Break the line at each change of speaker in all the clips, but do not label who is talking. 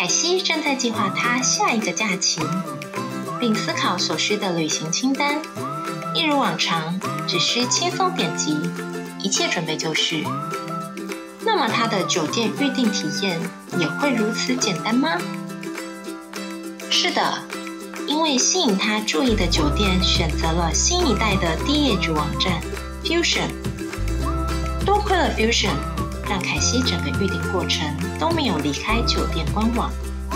凯西正在计划他下一个假期，并思考所需的旅行清单。一如往常，只需轻松点击，一切准备就绪。那么他的酒店预订体验也会如此简单吗？是的，因为吸引他注意的酒店选择了新一代的低业主网站 Fusion。多亏了 Fusion， 让凯西整个预订过程都没有离开酒店官网，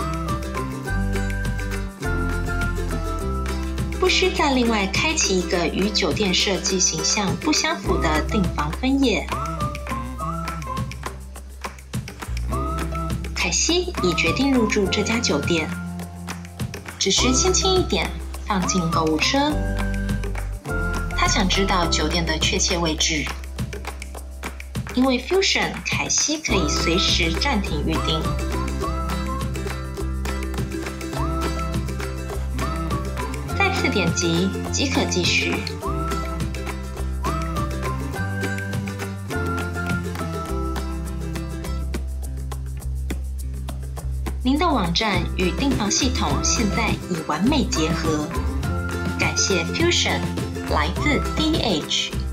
不需再另外开启一个与酒店设计形象不相符的订房分页。凯西已决定入住这家酒店，只需轻轻一点放进购物车。他想知道酒店的确切位置，因为 Fusion 凯西可以随时暂停预订。再次点击即可继续。您的网站与订房系统现在已完美结合，感谢 Fusion， 来自 DH。